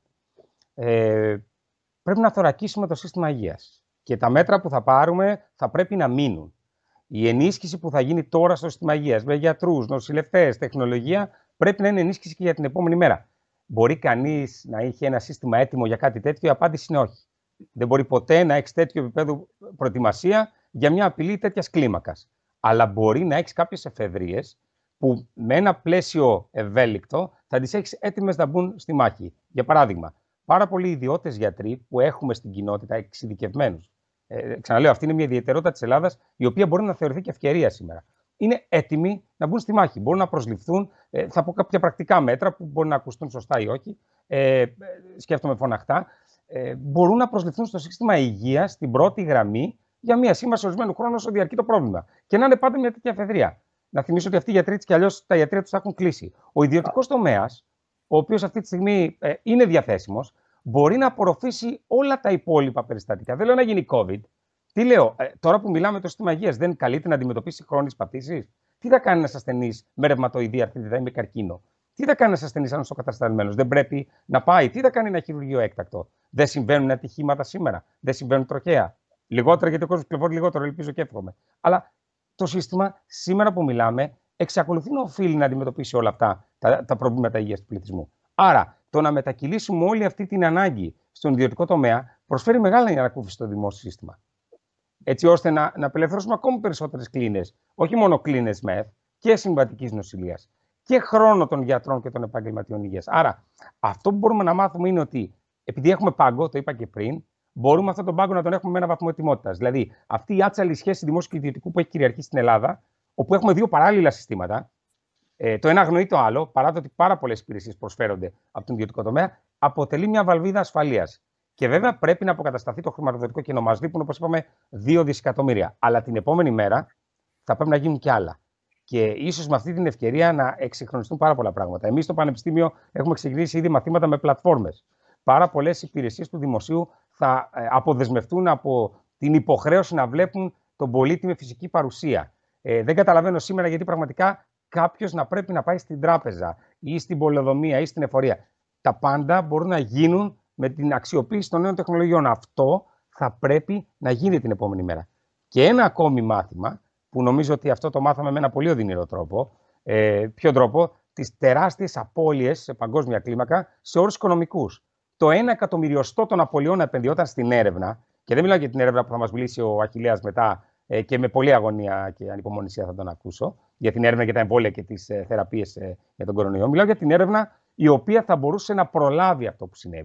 Ε, πρέπει να θωρακίσουμε το σύστημα υγείας. Και τα μέτρα που θα πάρουμε θα πρέπει να μείνουν. Η ενίσχυση που θα γίνει τώρα στο σύστημα υγείας, με γιατρούς, νοσηλευτές, τεχνολογία, πρέπει να είναι ενίσχυση και για την επόμενη μέρα. Μπορεί κανείς να είχε ένα σύστημα έτοιμο για κάτι τέτοιο? Η απάντηση είναι όχι. Δεν μπορεί ποτέ να έχει τέτοιο επίπεδο προετοιμασία για μια απειλή τέτοιας κλίμακας. Αλλά μπορεί να έχει κάποιες εφεδρείες που με ένα πλαίσιο ευέλικτο θα τις έχει έτοιμες να μπουν στη μάχη. Για παράδειγμα, πάρα πολλοί ιδιώτες γιατροί που έχουμε στην κοινότητα εξειδικευμένους. Ε, ξαναλέω, αυτή είναι μια ιδιαιτερότητα της Ελλάδας, η οποία μπορεί να θεωρηθεί και ευκαιρία σήμερα. Είναι έτοιμοι να μπουν στη μάχη. Μπορούν να προσληφθούν. Ε, θα πω κάποια πρακτικά μέτρα που μπορεί να ακουστούν σωστά ή όχι. Ε, σκέφτομαι φωναχτά. Ε, μπορούν να προσληφθούν στο σύστημα υγείας στην πρώτη γραμμή για μια σύμβαση ορισμένου χρόνου όσο διαρκεί το πρόβλημα. Και να είναι πάντα μια τέτοια εφεδρεία. Να θυμίσω ότι αυτοί οι γιατροί και αλλιώς τα ιατρεία τους θα έχουν κλείσει. Ο ιδιωτικός τομέας, ο οποίος αυτή τη στιγμή ε, είναι διαθέσιμος, μπορεί να απορροφήσει όλα τα υπόλοιπα περιστατικά. Δεν λέω να γίνει COVID. Τι λέω, ε, τώρα που μιλάμε το σύστημα υγείας, δεν καλείται να αντιμετωπίσει χρόνιες παθήσεις? Τι θα κάνει ένας ασθενής με ρευματοειδή αρθρίτιδα ή με καρκίνο? Τι θα κάνει ένας ασθενής ανοσοκατασταλμένος? Δεν πρέπει να πάει? Τι θα κάνει ένα χειρουργείο έκτακτο? Δεν συμβαίνουν ατυχήματα σήμερα? Δεν συμβαίνουν τροχαία? Λιγότερα, γιατί ο κόσμος κυκλοφορεί λιγότερο, ελπίζω και εύχομαι. Αλλά το σύστημα σήμερα που μιλάμε εξακολουθεί να οφείλει να αντιμετωπίσει όλα αυτά τα, τα προβλήματα υγείας του πληθυσμού. Άρα, το να μετακυλήσουμε όλη αυτή την ανάγκη στον ιδιωτικό τομέα προσφέρει μεγάλη ανακούφιση στο δημόσιο σύστημα. Έτσι ώστε να, να απελευθερώσουμε ακόμη περισσότερες κλίνες, όχι μόνο κλίνες ΜΕΘ και συμβατικής νοσηλείας και χρόνο των γιατρών και των επαγγελματιών υγείας. Άρα, αυτό που μπορούμε να μάθουμε είναι ότι επειδή έχουμε πάγκο, το είπα και πριν, μπορούμε αυτόν τον πάγκο να τον έχουμε με ένα βαθμό ετοιμότητας. Δηλαδή, αυτή η άτσαλη σχέση δημόσιου και ιδιωτικού που έχει κυριαρχήσει στην Ελλάδα, όπου έχουμε δύο παράλληλα συστήματα, ε, το ένα αγνοεί το άλλο, παρά το ότι πάρα πολλές υπηρεσίες προσφέρονται από τον ιδιωτικό τομέα, αποτελεί μια βαλβίδα ασφαλείας. Και βέβαια πρέπει να αποκατασταθεί το χρηματοδοτικό κενό. Μας λείπουν, όπως είπαμε, δύο δισεκατομμύρια. Αλλά την επόμενη μέρα θα πρέπει να γίνουν κι άλλα. Και ίσως με αυτή την ευκαιρία να εξυγχρονιστούν πάρα πολλά πράγματα. Εμείς στο Πανεπιστήμιο έχουμε ξεκινήσει ήδη μαθήματα με πλατφόρμες. Πάρα πολλές υπηρεσίες του δημοσίου θα αποδεσμευτούν από την υποχρέωση να βλέπουν τον πολίτη με φυσική παρουσία. Ε, δεν καταλαβαίνω σήμερα γιατί πραγματικά κάποιος να πρέπει να πάει στην τράπεζα ή στην πολεοδομία ή στην εφορία. Τα πάντα μπορούν να γίνουν με την αξιοποίηση των νέων τεχνολογιών. Αυτό θα πρέπει να γίνει την επόμενη μέρα. Και ένα ακόμη μάθημα, που νομίζω ότι αυτό το μάθαμε με ένα πολύ οδυνηρό τρόπο. Ε, ποιο τρόπο? Τις τεράστιες απώλειες σε παγκόσμια κλίμακα σε όρους οικονομικούς. Το ένα εκατομμυριοστό των απολειών επενδυόταν στην έρευνα, και δεν μιλάω για την έρευνα που θα μας μιλήσει ο Αχιλλέας μετά ε, και με πολλή αγωνία και ανυπομονησία θα τον ακούσω, για την έρευνα για τα εμβόλια και τις ε, θεραπείες ε, για τον κορονοϊό. Μιλάω για την έρευνα η οποία θα μπορούσε να προλάβει αυτό που συνέβη.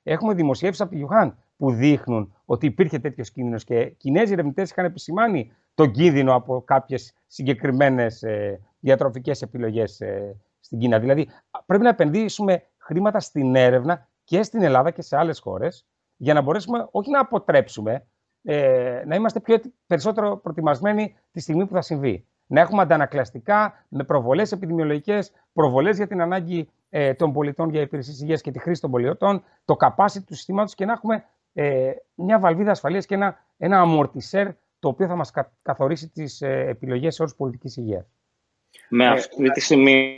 Έχουμε δημοσιεύσεις από τη Γιουχάν που δείχνουν ότι υπήρχε τέτοιος κίνδυνος και οι Κινέζοι ερευνητές είχαν επισημάνει τον κίνδυνο από κάποιες συγκεκριμένες ε, διατροφικές επιλογές ε, στην Κίνα. Δηλαδή, πρέπει να επενδύσουμε χρήματα στην έρευνα και στην Ελλάδα και σε άλλες χώρες για να μπορέσουμε όχι να αποτρέψουμε, ε, να είμαστε πιο, περισσότερο προετοιμασμένοι τη στιγμή που θα συμβεί. Να έχουμε αντανακλαστικά με προβολές επιδημιολογικές, προβολές για την ανάγκη ε, των πολιτών για υπηρεσίες υγείας και τη χρήση των πολιτών, το capacity του συστήματος και να έχουμε ε, μια βαλβίδα ασφαλείας και ένα, ένα αμορτισέρ το οποίο θα μας κα, καθορίσει τις ε, επιλογές σε όρους πολιτικής υγείας. Με αυτή τη στιγμή,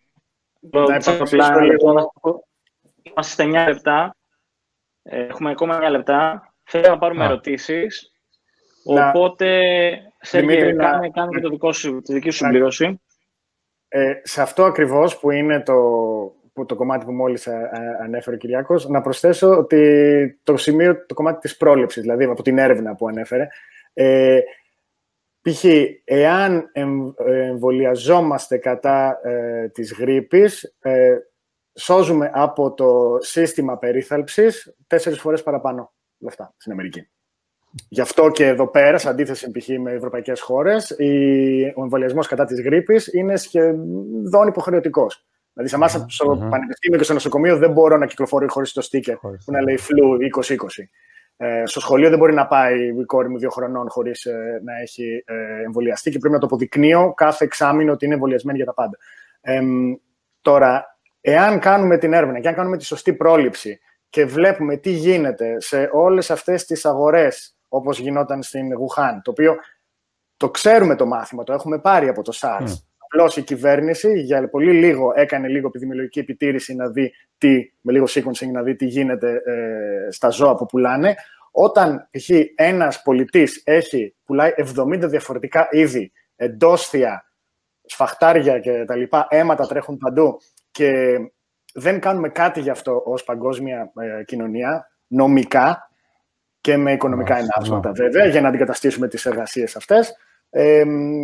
είμαστε στα εννιά λεπτά, έχουμε ακόμα εννιά λεπτά, θέλω να πάρουμε ερωτήσεις, να... οπότε, Σέργεϊ, να... κάνε, κάνε και το δικό σου, τη δική σου συμπλήρωση. Ε, σε αυτό ακριβώς που είναι το, που το κομμάτι που μόλις α, α, ανέφερε ο Κυριάκος, να προσθέσω ότι το σημείο, το κομμάτι της πρόληψης, δηλαδή από την έρευνα που ανέφερε, ε, π.χ. εάν εμβολιαζόμαστε κατά ε, της γρίπης, ε, σώζουμε από το σύστημα περίθαλψης τέσσερις φορές παραπάνω λεφτά στην Αμερική. Γι' αυτό και εδώ πέρα, σε αντίθεση π.χ. με ευρωπαϊκές χώρες, ο εμβολιασμός κατά της γρίπης είναι σχεδόν υποχρεωτικός. Δηλαδή, σε εμάς στο mm-hmm. πανεπιστήμιο και στο νοσοκομείο δεν μπορώ να κυκλοφορώ χωρίς το στίκερ που να λέει flu είκοσι είκοσι. Ε, στο σχολείο δεν μπορεί να πάει η κόρη μου δύο χρονών χωρίς ε, να έχει ε, εμβολιαστεί και πρέπει να το αποδεικνύω κάθε εξάμηνο ότι είναι εμβολιασμένη για τα πάντα. Ε, τώρα, εάν κάνουμε την έρευνα και αν κάνουμε τη σωστή πρόληψη και βλέπουμε τι γίνεται σε όλες αυτές τις αγορές, όπως γινόταν στην Γουχάν, το οποίο το ξέρουμε το μάθημα, το έχουμε πάρει από το SARS. Mm. Απλώς η κυβέρνηση για πολύ λίγο έκανε λίγο επιδημιολογική επιτήρηση να δει τι, με λίγο sequencing να δει τι γίνεται ε, στα ζώα που πουλάνε. Όταν π.χ. ένας πολιτής έχει, πουλάει εβδομήντα διαφορετικά είδη, εντόσθια, σφαχτάρια κτλ. Αίματα τρέχουν παντού και δεν κάνουμε κάτι γι' αυτό ως παγκόσμια ε, κοινωνία, νομικά και με οικονομικά ενάψματα βέβαια, για να αντικαταστήσουμε τις εργασίες αυτές, ε,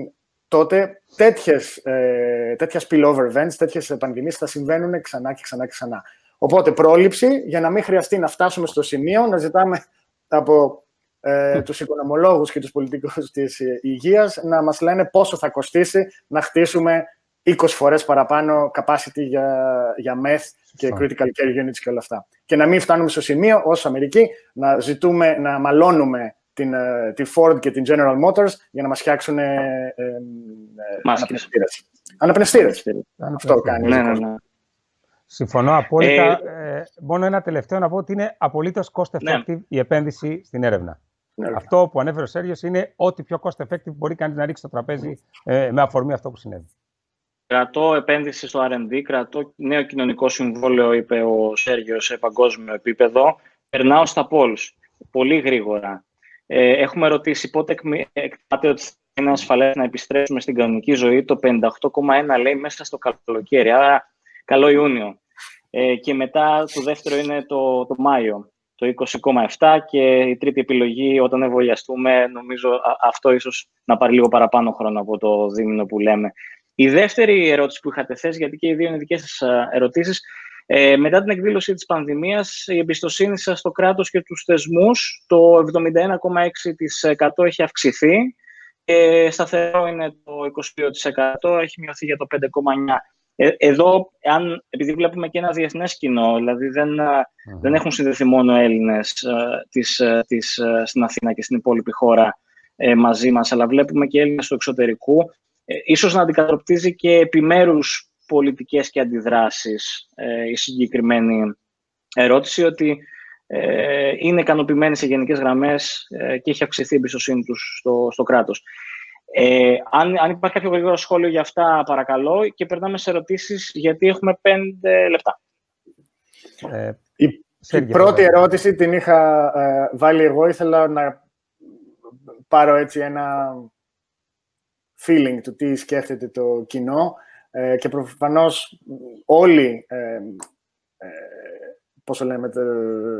τότε τέτοιες, ε, τέτοια spillover events, τέτοιες πανδημίες θα συμβαίνουν ξανά και ξανά και ξανά. Οπότε πρόληψη, για να μην χρειαστεί να φτάσουμε στο σημείο να ζητάμε από ε, τους οικονομολόγους και τους πολιτικούς της υγείας να μας λένε πόσο θα κοστίσει να χτίσουμε είκοσι φορές παραπάνω capacity για, για meth και critical care units και όλα αυτά. Και να μην φτάνουμε στο σημείο, ως Αμερική, να ζητούμε, να μαλώνουμε την, την Ford και την General Motors για να μας φτιάξουν ε, ε, ε, αναπνευστήρες. Αναπνευστήρες. Αυτό κάνει. Ναι, ναι, ναι. Συμφωνώ απόλυτα. Ε, ε, μόνο ένα τελευταίο να πω ότι είναι απολύτως cost effective ναι. η επένδυση στην έρευνα. Ναι, αυτό που ανέφερε ο Σέργιος είναι ό,τι πιο cost effective μπορεί κανείς να ρίξει στο τραπέζι ε, με αφορμή αυτό που συνέβη. Κρατώ επένδυση στο αρ εν ντι, κρατώ νέο κοινωνικό συμβόλαιο, είπε ο Σέργιος, σε παγκόσμιο επίπεδο. Περνάω στα polls, πολύ γρήγορα. Ε, έχουμε ρωτήσει πότε εκτιμάται ότι είναι ασφαλές να επιστρέψουμε στην κανονική ζωή. Το πενήντα οκτώ κόμμα ένα λέει μέσα στο καλοκαίρι, άρα καλό Ιούνιο. Ε, και μετά το δεύτερο είναι το, το Μάιο, το είκοσι κόμμα επτά και η τρίτη επιλογή όταν εμβολιαστούμε, νομίζω α, αυτό ίσως να πάρει λίγο παραπάνω χρόνο από το δίμηνο που λέμε. Η δεύτερη ερώτηση που είχατε θέσει, γιατί και οι δύο είναι δικές σας ερωτήσεις, ε, μετά την εκδήλωση της πανδημίας, η εμπιστοσύνη σας στο κράτος και τους θεσμούς, το εβδομήντα ένα κόμμα έξι τοις εκατό έχει αυξηθεί, και σταθερό είναι το είκοσι δύο τοις εκατό, έχει μειωθεί για το πέντε κόμμα εννιά τοις εκατό. Ε, εδώ, αν, επειδή βλέπουμε και ένα διεθνές κοινό, δηλαδή δεν, mm-hmm. δεν έχουν συνδεθεί μόνο Έλληνες ε, της, ε, της, ε, στην Αθήνα και στην υπόλοιπη χώρα ε, μαζί μας, αλλά βλέπουμε και Έλληνες του εξωτερικού, ε, ίσως να αντικατοπτρίζει και επιμέρους πολιτικές και αντιδράσεις ε, η συγκεκριμένη ερώτηση, ότι ε, είναι ικανοποιημένοι σε γενικές γραμμές ε, και έχει αυξηθεί η εμπιστοσύνη τους στο, στο κράτος. Ε, αν, αν υπάρχει κάποιο γρήγορο σχόλιο για αυτά, παρακαλώ, και περνάμε σε ερωτήσεις, γιατί έχουμε πέντε λεπτά. Ε, η, η πρώτη ερώτηση την είχα ε, βάλει εγώ. Ήθελα να πάρω έτσι ένα feeling του τι σκέφτεται το κοινό ε, και προφανώς όλοι, ε, ε, πώς το λέμε, το,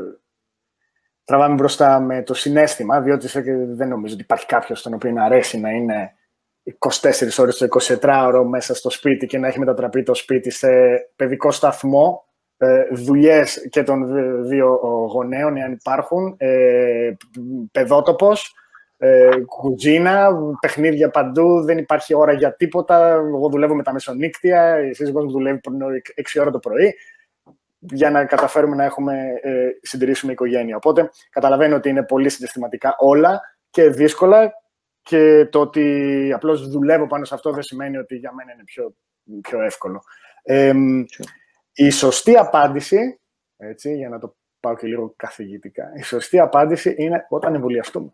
τραβάμε μπροστά με το συναίσθημα, διότι δεν νομίζω ότι υπάρχει κάποιος στον οποίο να αρέσει να είναι είκοσι τέσσερις ώρες το εικοσιτετράωρο μέσα στο σπίτι και να έχει μετατραπεί το σπίτι σε παιδικό σταθμό ε, δουλειές και των δύο γονέων, εάν υπάρχουν, ε, παιδότοπος, ε, κουζίνα, παιχνίδια παντού, δεν υπάρχει ώρα για τίποτα. Εγώ δουλεύω με τα μεσονύκτια, η σύζυγός μου δουλεύει έξι ώρα το πρωί, για να καταφέρουμε να έχουμε, ε, συντηρήσουμε οικογένεια. Οπότε καταλαβαίνω ότι είναι πολύ συναισθηματικά όλα και δύσκολα, και το ότι απλώς δουλεύω πάνω σε αυτό δεν σημαίνει ότι για μένα είναι πιο, πιο εύκολο. Ε, η σωστή απάντηση, έτσι, για να το πάω και λίγο καθηγητικά, η σωστή απάντηση είναι όταν εμβολιαστούμε.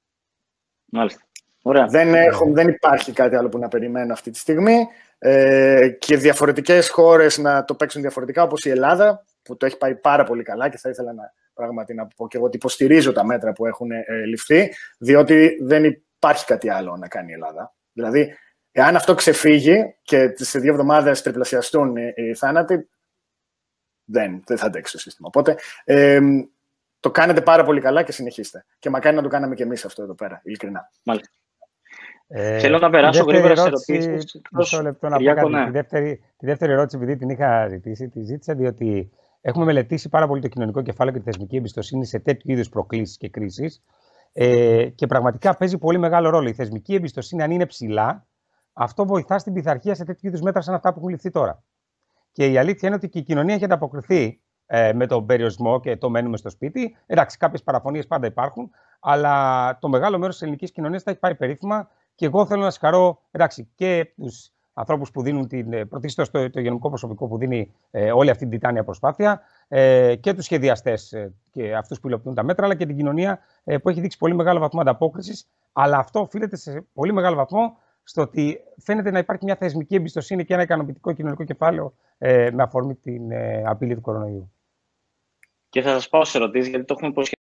Μάλιστα. Ωραία. Δεν, έχω, δεν υπάρχει κάτι άλλο που να περιμένω αυτή τη στιγμή, ε, και διαφορετικές χώρες να το παίξουν διαφορετικά, όπως η Ελλάδα, που το έχει πάει πάρα πολύ καλά, και θα ήθελα να, πράγματι, να πω και εγώ ότι υποστηρίζω τα μέτρα που έχουν ε, ληφθεί, διότι δεν υπάρχει κάτι άλλο να κάνει η Ελλάδα. Δηλαδή, εάν αυτό ξεφύγει και σε δύο εβδομάδες τριπλασιαστούν οι, οι θάνατοι, δεν, δεν θα αντέξει το σύστημα. Οπότε, ε, το κάνετε πάρα πολύ καλά και συνεχίστε. Και μακάρι να το κάναμε και εμείς αυτό εδώ πέρα, ειλικρινά. Μάλιστα. Ε, Θέλω να περάσω γρήγορα σε ερωτήσεις. Μισό λεπτό να πω κάτι. Ναι. Τη, δεύτερη, τη δεύτερη ερώτηση, επειδή την είχα ζητήσει, τη ζήτησα διότι έχουμε μελετήσει πάρα πολύ το κοινωνικό κεφάλαιο και τη θεσμική εμπιστοσύνη σε τέτοιου είδους προκλήσεις και κρίσεις. Ε, και πραγματικά παίζει πολύ μεγάλο ρόλο. Η θεσμική εμπιστοσύνη, αν είναι ψηλά, αυτό βοηθά στην πειθαρχία σε τέτοιου είδους μέτρα σαν αυτά που έχουν ληφθεί τώρα. Και η αλήθεια είναι ότι και η κοινωνία έχει ανταποκριθεί ε, με τον περιορισμό και το μένουμε στο σπίτι. Εντάξει, κάποιες παραφωνίες πάντα υπάρχουν, αλλά το μεγάλο μέρος της ελληνικής κοινωνίας θα έχει πάει περίφημα. Και εγώ θέλω να συγχαρώ, εντάξει, και τους ανθρώπους που δίνουν την, πρωτίστως το, το υγειονομικό προσωπικό που δίνει ε, όλη αυτή την τιτάνια προσπάθεια, ε, και τους σχεδιαστές ε, και αυτούς που υλοποιούν τα μέτρα, αλλά και την κοινωνία ε, που έχει δείξει πολύ μεγάλο βαθμό ανταπόκρισης. Αλλά αυτό οφείλεται σε πολύ μεγάλο βαθμό στο ότι φαίνεται να υπάρχει μια θεσμική εμπιστοσύνη και ένα ικανοποιητικό κοινωνικό κεφάλαιο ε, με αφορμή την ε, απειλή του κορονοϊού. Και θα σας πάω σε ερωτήσεις, γιατί το έχουμε υποσχεθεί